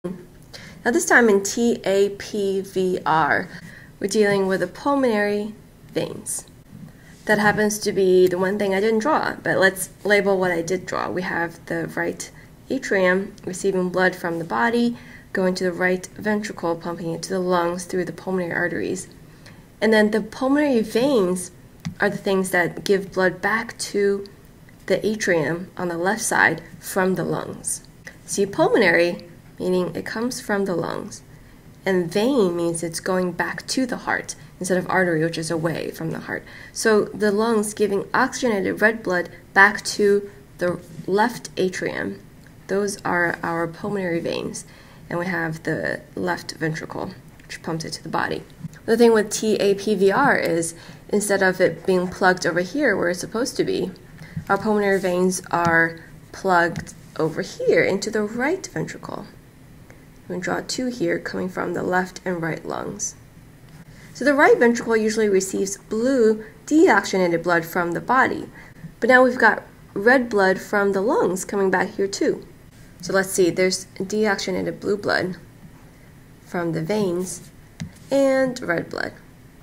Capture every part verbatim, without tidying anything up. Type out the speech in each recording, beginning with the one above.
Now this time in T A P V R, we're dealing with the pulmonary veins. That happens to be the one thing I didn't draw, but let's label what I did draw. We have the right atrium receiving blood from the body, going to the right ventricle, pumping it to the lungs through the pulmonary arteries. And then the pulmonary veins are the things that give blood back to the atrium on the left side from the lungs. See, pulmonary, meaning it comes from the lungs, and vein means it's going back to the heart instead of artery, which is away from the heart. So the lungs giving oxygenated red blood back to the left atrium. Those are our pulmonary veins. And we have the left ventricle, which pumps it to the body. The thing with T A P V R is, instead of it being plugged over here where it's supposed to be, our pulmonary veins are plugged over here into the right ventricle. I'm going to draw two here coming from the left and right lungs. So the right ventricle usually receives blue deoxygenated blood from the body, but now we've got red blood from the lungs coming back here too. So let's see, there's deoxygenated blue blood from the veins and red blood.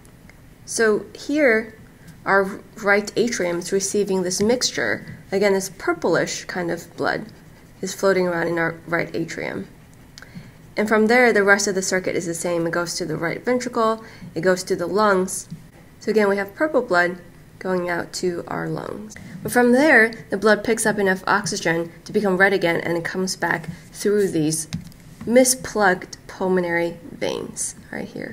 So here, our right atrium is receiving this mixture. Again, this purplish kind of blood is floating around in our right atrium. And from there, the rest of the circuit is the same. It goes to the right ventricle, it goes to the lungs. So again, we have purple blood going out to our lungs. But from there, the blood picks up enough oxygen to become red again, and it comes back through these misplugged pulmonary veins right here.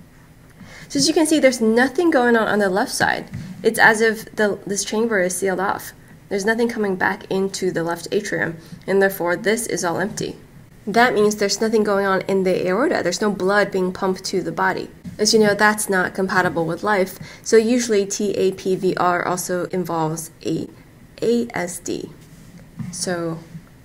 So as you can see, there's nothing going on on the left side. It's as if the, this chamber is sealed off. There's nothing coming back into the left atrium, and therefore this is all empty. That means there's nothing going on in the aorta. There's no blood being pumped to the body. As you know, that's not compatible with life, so usually T A P V R also involves a A S D. So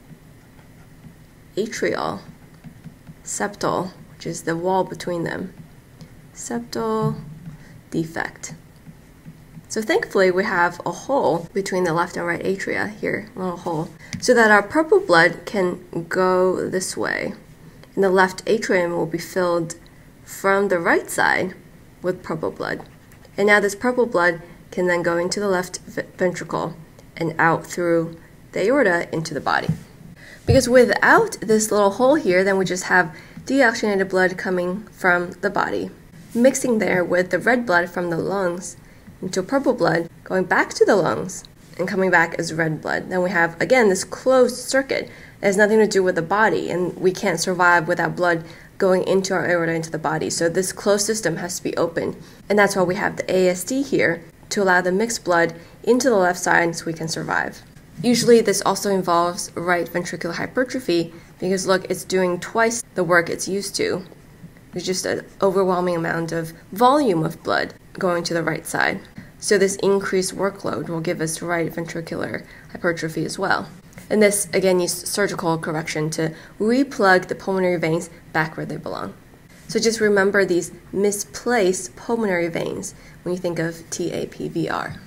atrial, septal, which is the wall between them, septal defect. So thankfully we have a hole between the left and right atria here, a little hole, so that our purple blood can go this way, and the left atrium will be filled from the right side with purple blood. And now this purple blood can then go into the left ventricle and out through the aorta into the body. Because without this little hole here, then we just have deoxygenated blood coming from the body, mixing there with the red blood from the lungs into purple blood, going back to the lungs and coming back as red blood. Then we have, again, this closed circuit that has nothing to do with the body, and we can't survive without blood going into our aorta, into the body. So this closed system has to be open, and that's why we have the A S D here, to allow the mixed blood into the left side so we can survive. Usually this also involves right ventricular hypertrophy, because look, it's doing twice the work it's used to. There's just an overwhelming amount of volume of blood going to the right side. So this increased workload will give us right ventricular hypertrophy as well. And this, again, needs surgical correction to replug the pulmonary veins back where they belong. So just remember these misplaced pulmonary veins when you think of T A P V R.